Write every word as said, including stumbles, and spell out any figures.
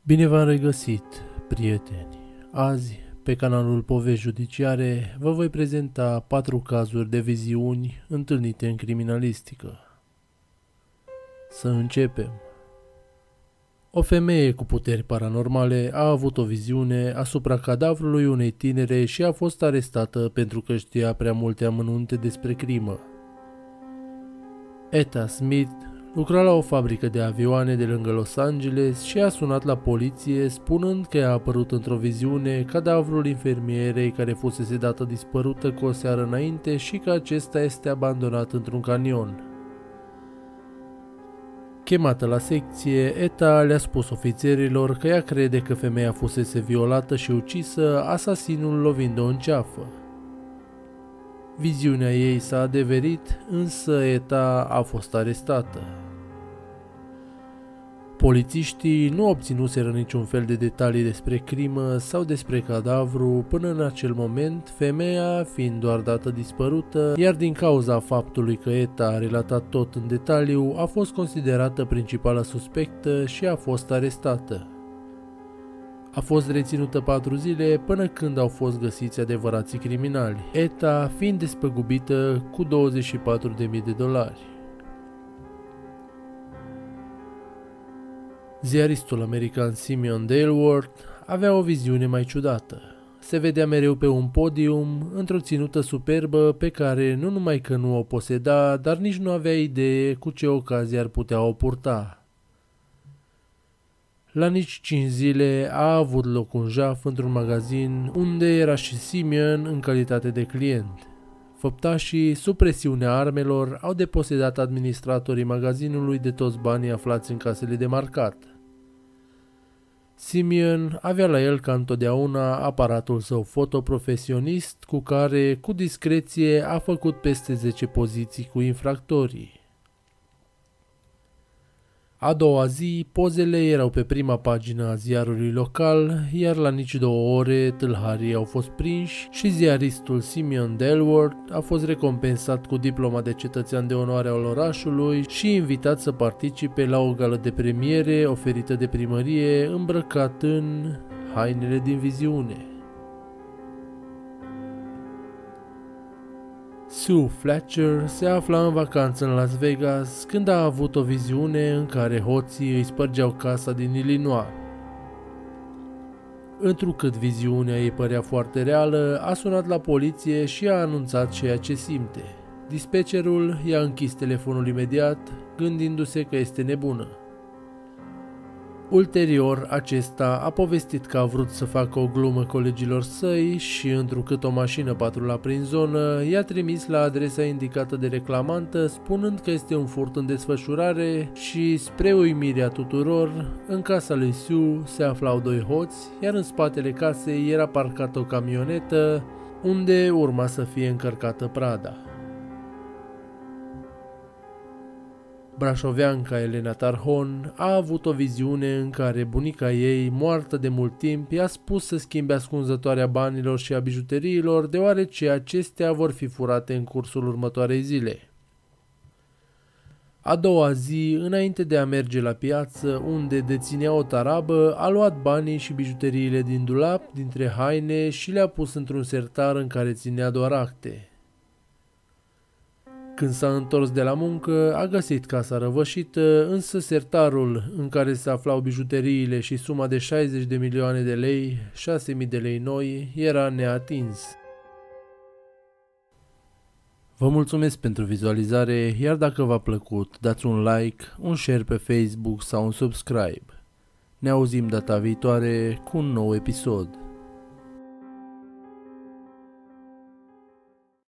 Bine v-am regăsit, prieteni! Azi, pe canalul Povești Judiciare, vă voi prezenta patru cazuri de viziuni întâlnite în criminalistică. Să începem! O femeie cu puteri paranormale a avut o viziune asupra cadavrului unei tinere și a fost arestată pentru că știa prea multe amănunte despre crimă. Etta Smith lucra la o fabrică de avioane de lângă Los Angeles și a sunat la poliție spunând că i-a apărut într-o viziune cadavrul infirmierei care fusese dată dispărută cu o seară înainte și că acesta este abandonat într-un canion. Chemată la secție, Etta le-a spus ofițerilor că ea crede că femeia fusese violată și ucisă, asasinul lovind-o în ceafă. Viziunea ei s-a adeverit, însă Etta a fost arestată. Polițiștii nu obținuseră niciun fel de detalii despre crimă sau despre cadavru până în acel moment, femeia fiind doar dată dispărută, iar din cauza faptului că Etta a relatat tot în detaliu, a fost considerată principala suspectă și a fost arestată. A fost reținută patru zile până când au fost găsiți adevărații criminali, Etta fiind despăgubită cu douăzeci și patru de mii de dolari. Ziaristul american Simeon Dalworth avea o viziune mai ciudată. Se vedea mereu pe un podium, într-o ținută superbă pe care nu numai că nu o poseda, dar nici nu avea idee cu ce ocazie ar putea o purta. La nici cinci zile a avut loc un jaf într-un magazin unde era și Simeon în calitate de client. Făptașii, sub presiunea armelor, au deposedat administratorii magazinului de toți banii aflați în casele de marcat. Simeon avea la el ca întotdeauna aparatul său fotoprofesionist cu care, cu discreție, a făcut peste zece poziții cu infractorii. A doua zi, pozele erau pe prima pagină a ziarului local, iar la nici două ore tâlharii au fost prinși și ziaristul Simeon Dalworth a fost recompensat cu diploma de cetățean de onoare al orașului și invitat să participe la o gală de premiere oferită de primărie îmbrăcat în hainele din viziune. Sue Fletcher se afla în vacanță în Las Vegas când a avut o viziune în care hoții îi spărgeau casa din Illinois. Întrucât viziunea ei părea foarte reală, a sunat la poliție și a anunțat ceea ce simte. Dispetcherul i-a închis telefonul imediat, gândindu-se că este nebună. Ulterior, acesta a povestit că a vrut să facă o glumă colegilor săi și, întrucât o mașină patrula prin zonă, i-a trimis la adresa indicată de reclamantă, spunând că este un furt în desfășurare și, spre uimirea tuturor, în casa lui Sue se aflau doi hoți, iar în spatele casei era parcată o camionetă, unde urma să fie încărcată prada. Brașoveanca Elena Tarhon a avut o viziune în care bunica ei, moartă de mult timp, i-a spus să schimbe ascunzătoarea banilor și a bijuteriilor, deoarece acestea vor fi furate în cursul următoarei zile. A doua zi, înainte de a merge la piață, unde deținea o tarabă, a luat banii și bijuteriile din dulap, dintre haine și le-a pus într-un sertar în care ținea doar acte. Când s-a întors de la muncă, a găsit casa răvășită, însă sertarul în care se aflau bijuteriile și suma de șaizeci de milioane de lei, șase mii de lei noi, era neatins. Vă mulțumesc pentru vizualizare, iar dacă v-a plăcut, dați un like, un share pe Facebook sau un subscribe. Ne auzim data viitoare cu un nou episod.